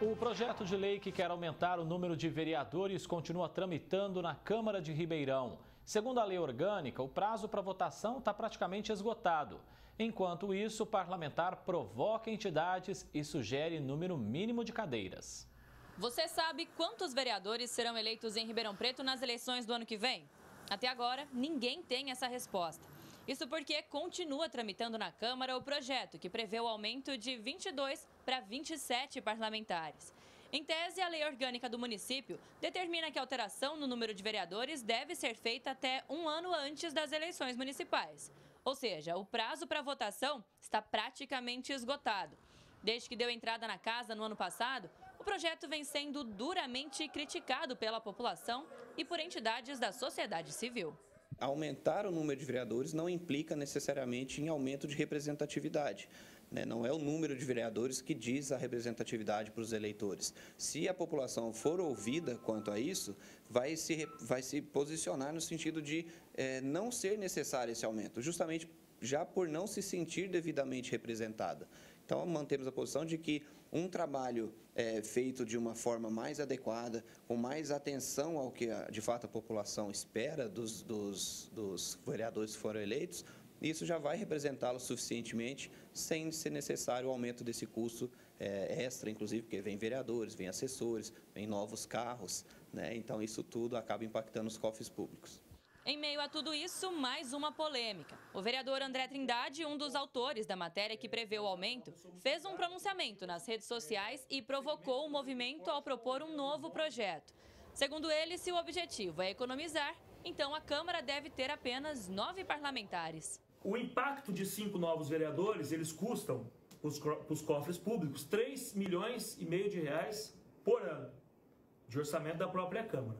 O projeto de lei que quer aumentar o número de vereadores continua tramitando na Câmara de Ribeirão. Segundo a lei orgânica, o prazo para votação está praticamente esgotado. Enquanto isso, o parlamentar provoca entidades e sugere número mínimo de cadeiras. Você sabe quantos vereadores serão eleitos em Ribeirão Preto nas eleições do ano que vem? Até agora, ninguém tem essa resposta. Isso porque continua tramitando na Câmara o projeto que prevê o aumento de 22 para 27 parlamentares. Em tese, a lei orgânica do município determina que a alteração no número de vereadores deve ser feita até um ano antes das eleições municipais. Ou seja, o prazo para votação está praticamente esgotado. Desde que deu entrada na casa no ano passado, o projeto vem sendo duramente criticado pela população e por entidades da sociedade civil. Aumentar o número de vereadores não implica necessariamente em aumento de representatividade. Não é o número de vereadores que diz a representatividade para os eleitores. Se a população for ouvida quanto a isso, vai se posicionar no sentido de não ser necessário esse aumento, justamente já por não se sentir devidamente representada. Então, mantemos a posição de que um trabalho feito de uma forma mais adequada, com mais atenção ao que, de fato, a população espera dos vereadores que foram eleitos, isso já vai representá-los suficientemente, sem ser necessário o aumento desse custo extra, inclusive, porque vem vereadores, vem assessores, vem novos carros, Então, isso tudo acaba impactando os cofres públicos. Em meio a tudo isso, mais uma polêmica. O vereador André Trindade, um dos autores da matéria que prevê o aumento, fez um pronunciamento nas redes sociais e provocou o movimento ao propor um novo projeto. Segundo ele, se o objetivo é economizar, então a Câmara deve ter apenas 9 parlamentares. O impacto de 5 novos vereadores, eles custam para os cofres públicos 3,5 milhões de reais por ano de orçamento da própria Câmara.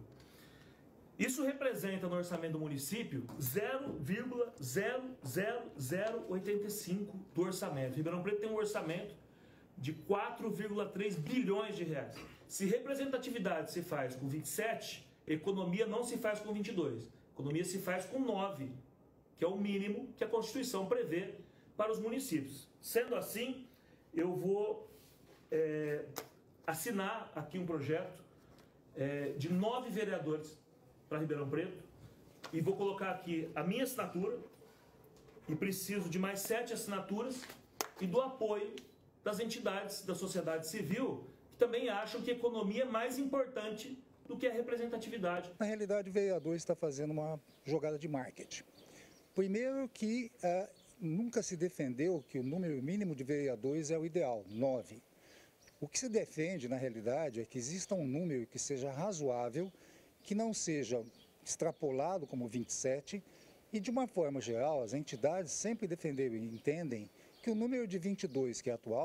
Isso representa no orçamento do município 0,00085 do orçamento. Ribeirão Preto tem um orçamento de 4,3 bilhões de reais. Se representatividade se faz com 27, economia não se faz com 22. Economia se faz com 9, que é o mínimo que a Constituição prevê para os municípios. Sendo assim, eu vou assinar aqui um projeto de 9 vereadores para Ribeirão Preto e vou colocar aqui a minha assinatura e preciso de mais 7 assinaturas e do apoio das entidades da sociedade civil que também acham que a economia é mais importante do que a representatividade. Na realidade, o vereador está fazendo uma jogada de marketing. Primeiro que nunca se defendeu que o número mínimo de vereadores é o ideal, 9. O que se defende, na realidade, é que exista um número que seja razoável, que não seja extrapolado como 27 e, de uma forma geral, as entidades sempre defenderam e entendem que o número de 22, que é a atual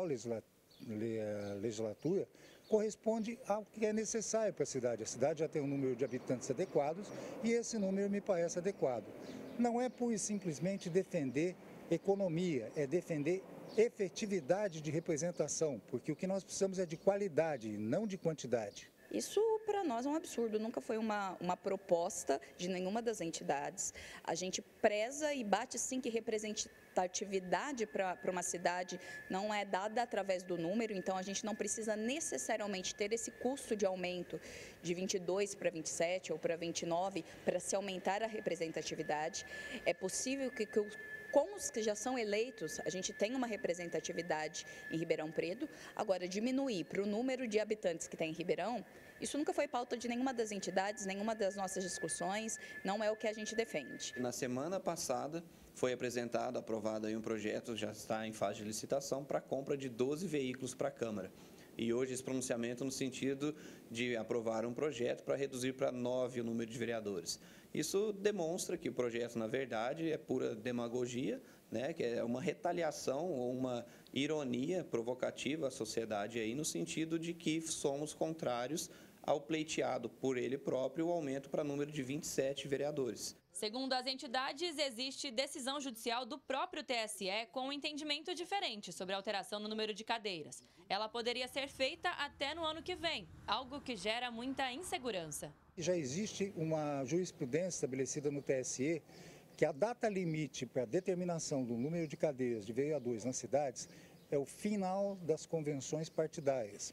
legislatura, corresponde ao que é necessário para a cidade. A cidade já tem um número de habitantes adequados e esse número me parece adequado. Não é pura e simplesmente defender economia, é defender efetividade de representação, porque o que nós precisamos é de qualidade, não de quantidade. Isso para nós é um absurdo, nunca foi uma proposta de nenhuma das entidades. A gente preza e bate sim que representatividade para uma cidade não é dada através do número, então a gente não precisa necessariamente ter esse custo de aumento de 22 para 27 ou para 29 para se aumentar a representatividade. É possível que com os que já são eleitos, a gente tem uma representatividade em Ribeirão Preto. Agora, diminuir para o número de habitantes que tem em Ribeirão, isso nunca foi pauta de nenhuma das entidades, nenhuma das nossas discussões, não é o que a gente defende. Na semana passada, foi apresentado, aprovado aí um projeto, já está em fase de licitação, para a compra de 12 veículos para a Câmara. E hoje esse pronunciamento no sentido de aprovar um projeto para reduzir para 9 o número de vereadores. Isso demonstra que o projeto, na verdade, é pura demagogia, que é uma retaliação ou uma ironia provocativa à sociedade, aí, no sentido de que somos contrários ao pleiteado por ele próprio o aumento para número de 27 vereadores. Segundo as entidades, existe decisão judicial do próprio TSE com um entendimento diferente sobre a alteração no número de cadeiras. Ela poderia ser feita até no ano que vem, algo que gera muita insegurança. Já existe uma jurisprudência estabelecida no TSE que a data limite para a determinação do número de cadeiras de vereadores nas cidades é o final das convenções partidárias.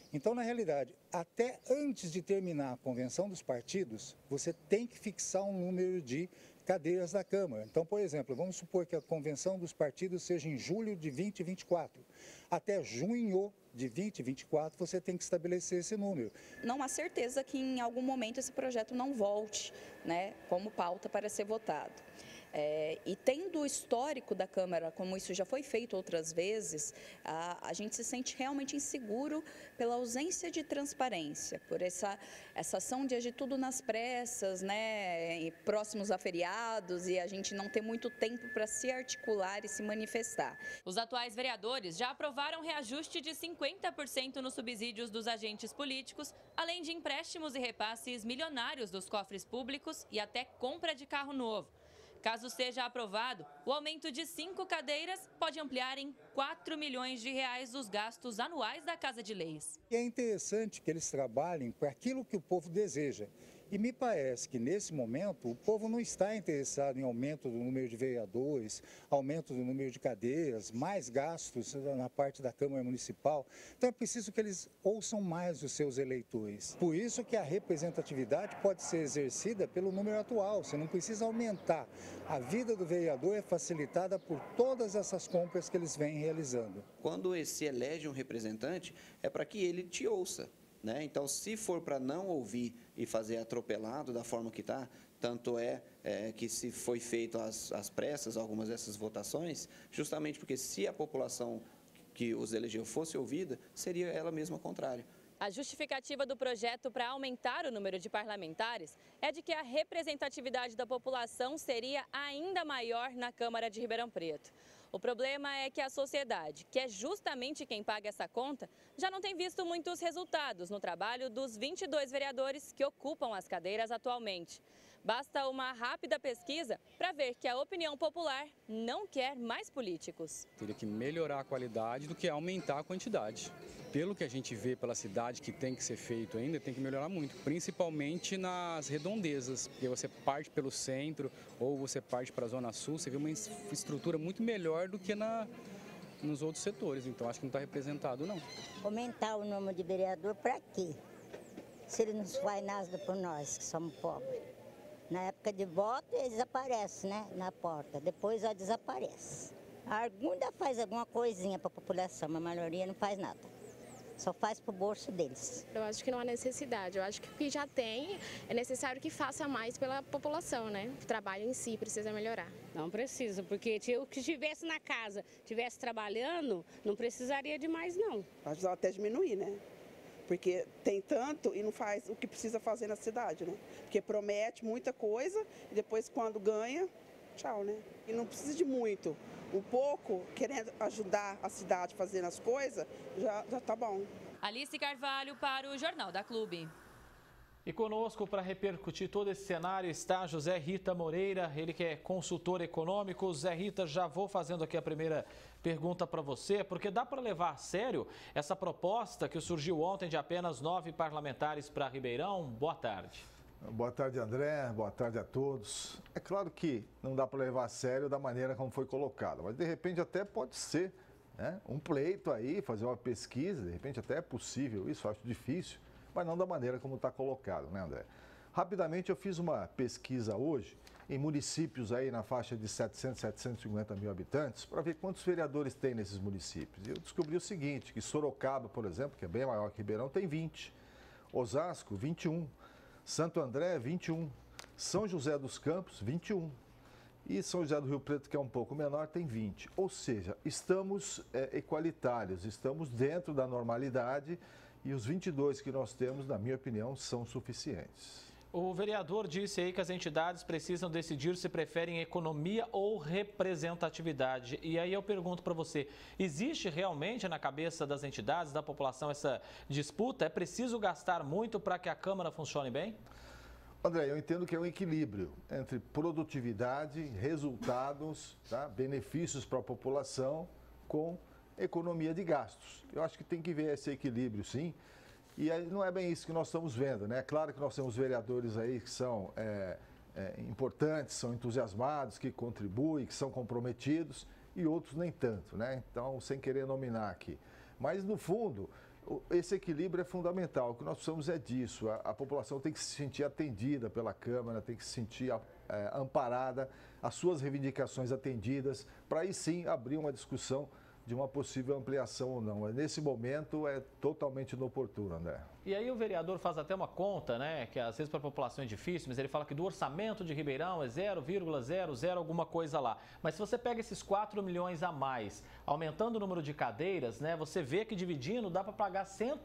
Então, na realidade, até antes de terminar a convenção dos partidos, você tem que fixar um número de cadeiras da Câmara. Então, por exemplo, vamos supor que a convenção dos partidos seja em julho de 2024. Até junho de 2024, você tem que estabelecer esse número. Não há certeza que em algum momento esse projeto não volte, né, como pauta para ser votado. E tendo o histórico da Câmara, como isso já foi feito outras vezes, a gente se sente realmente inseguro pela ausência de transparência, por essa ação de agir tudo nas pressas, né, próximos a feriados, e a gente não ter muito tempo para se articular e se manifestar. Os atuais vereadores já aprovaram reajuste de 50% nos subsídios dos agentes políticos, além de empréstimos e repasses milionários dos cofres públicos e até compra de carro novo. Caso seja aprovado, o aumento de 5 cadeiras pode ampliar em 4 milhões de reais os gastos anuais da Casa de Leis. E é interessante que eles trabalhem para aquilo que o povo deseja. E me parece que, nesse momento, o povo não está interessado em aumento do número de vereadores, aumento do número de cadeiras, mais gastos na parte da Câmara Municipal. Então, é preciso que eles ouçam mais os seus eleitores. Por isso que a representatividade pode ser exercida pelo número atual. Você não precisa aumentar. A vida do vereador é facilitada por todas essas compras que eles vêm realizando. Quando se elege um representante, é para que ele te ouça. Então, se for para não ouvir e fazer atropelado da forma que está, tanto que se foi feito às pressas algumas dessas votações, justamente porque se a população que os elegeu fosse ouvida, seria ela mesma contrária. A justificativa do projeto para aumentar o número de parlamentares é de que a representatividade da população seria ainda maior na Câmara de Ribeirão Preto. O problema é que a sociedade, que é justamente quem paga essa conta, já não tem visto muitos resultados no trabalho dos 22 vereadores que ocupam as cadeiras atualmente. Basta uma rápida pesquisa para ver que a opinião popular não quer mais políticos. Teria que melhorar a qualidade do que aumentar a quantidade. Pelo que a gente vê pela cidade que tem que ser feito ainda, tem que melhorar muito, principalmente nas redondezas, porque você parte pelo centro ou você parte para a Zona Sul, você vê uma estrutura muito melhor do que nos outros setores, então acho que não está representado não. Aumentar o número de vereador para quê? Se ele não faz nada por nós, que somos pobres. Na época de voto, eles aparecem, né, na porta, depois já desaparece. Alguns faz alguma coisinha para a população, mas a maioria não faz nada. Só faz para o bolso deles. Eu acho que não há necessidade. Eu acho que o que já tem é necessário que faça mais pela população, né? O trabalho em si precisa melhorar. Não precisa, porque se eu que estivesse na casa, estivesse trabalhando, não precisaria de mais, não. Pode até diminuir, né? Porque tem tanto e não faz o que precisa fazer na cidade, né? Porque promete muita coisa e depois quando ganha, tchau, né? E não precisa de muito. Um pouco, querendo ajudar a cidade fazendo as coisas, já tá bom. Alice Carvalho para o Jornal da Clube. E conosco para repercutir todo esse cenário está José Rita Moreira, ele que é consultor econômico. Zé Rita, já vou fazendo aqui a primeira pergunta para você, porque dá para levar a sério essa proposta que surgiu ontem de apenas 9 parlamentares para Ribeirão? Boa tarde. Boa tarde, André. Boa tarde a todos. É claro que não dá para levar a sério da maneira como foi colocado, mas de repente até pode ser, né, um pleito aí, fazer uma pesquisa, de repente até é possível, isso acho difícil, mas não da maneira como está colocado, né, André? Rapidamente eu fiz uma pesquisa hoje em municípios aí na faixa de 700, 750 mil habitantes para ver quantos vereadores tem nesses municípios. E eu descobri o seguinte, que Sorocaba, por exemplo, que é bem maior que Ribeirão, tem 20. Osasco, 21. Santo André, 21. São José dos Campos, 21. E São José do Rio Preto, que é um pouco menor, tem 20. Ou seja, estamos equalitários, estamos dentro da normalidade e os 22 que nós temos, na minha opinião, são suficientes. O vereador disse aí que as entidades precisam decidir se preferem economia ou representatividade. E aí eu pergunto para você, existe realmente na cabeça das entidades, da população, essa disputa? É preciso gastar muito para que a Câmara funcione bem? André, eu entendo que é um equilíbrio entre produtividade, resultados, tá? Benefícios para a população com economia de gastos. Eu acho que tem que ver esse equilíbrio, sim. E aí não é bem isso que nós estamos vendo, né? É claro que nós temos vereadores aí que são importantes, são entusiasmados, que contribuem, que são comprometidos e outros nem tanto, né? Então, sem querer nominar aqui. Mas, no fundo, esse equilíbrio é fundamental. O que nós precisamos é disso. A população tem que se sentir atendida pela Câmara, tem que se sentir amparada, as suas reivindicações atendidas, para aí sim abrir uma discussão de uma possível ampliação ou não. Mas nesse momento é totalmente inoportuno, André. E aí o vereador faz até uma conta, né, que às vezes para a população é difícil, mas ele fala que do orçamento de Ribeirão é 0,00 alguma coisa lá. Mas se você pega esses 4 milhões a mais, aumentando o número de cadeiras, né, você vê que dividindo dá para pagar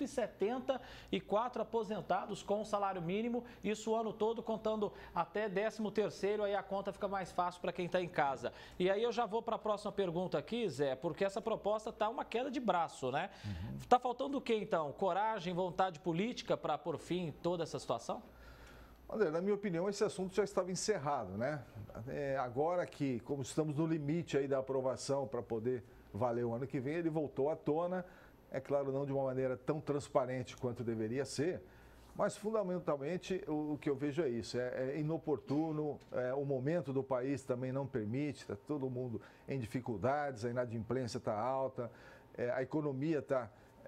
174 aposentados com o salário mínimo, isso o ano todo contando até 13º, aí a conta fica mais fácil para quem está em casa. E aí eu já vou para a próxima pergunta aqui, Zé, porque essa proposta está uma queda de braço, né? Tá faltando o quê então? Coragem, vontade política para pôr fim em toda essa situação? André, na minha opinião, esse assunto já estava encerrado, né? Agora que, como estamos no limite aí da aprovação para poder valer o ano que vem, ele voltou à tona, é claro, não de uma maneira tão transparente quanto deveria ser, mas fundamentalmente o que eu vejo é isso, é inoportuno, o momento do país também não permite, está todo mundo em dificuldades, a inadimplência está alta, a economia está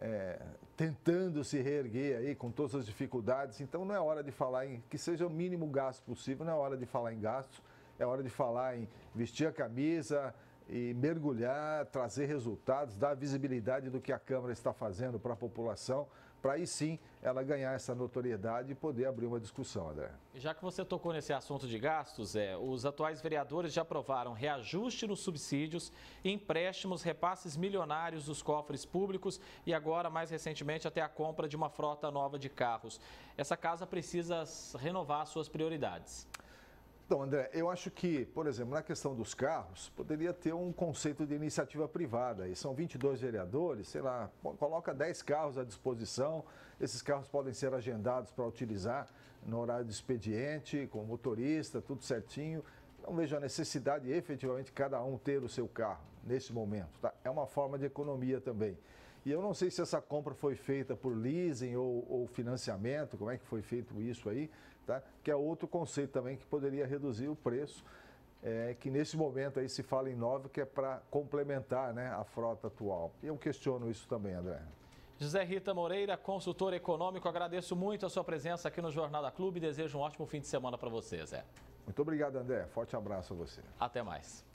tentando se reerguer aí com todas as dificuldades, então não é hora de falar em que seja o mínimo gasto possível, não é hora de falar em gastos, é hora de falar em vestir a camisa e mergulhar, trazer resultados, dar visibilidade do que a Câmara está fazendo para a população, para aí sim ela ganhar essa notoriedade e poder abrir uma discussão, André. Já que você tocou nesse assunto de gastos, os atuais vereadores já aprovaram reajuste nos subsídios, empréstimos, repasses milionários dos cofres públicos e agora, mais recentemente, até a compra de uma frota nova de carros. Essa casa precisa renovar suas prioridades. Então, André, eu acho que, por exemplo, na questão dos carros, poderia ter um conceito de iniciativa privada. E são 22 vereadores, sei lá, coloca 10 carros à disposição. Esses carros podem ser agendados para utilizar no horário de expediente, com motorista, tudo certinho. Não vejo a necessidade de efetivamente cada um ter o seu carro nesse momento, tá? É uma forma de economia também. E eu não sei se essa compra foi feita por leasing ou financiamento, como é que foi feito isso aí, tá? Que é outro conceito também que poderia reduzir o preço, que nesse momento aí se fala em nova, que é para complementar, né, a frota atual. E eu questiono isso também, André. José Rita Moreira, consultor econômico, agradeço muito a sua presença aqui no Jornal da Clube e desejo um ótimo fim de semana para você, Zé. Muito obrigado, André. Forte abraço a você. Até mais.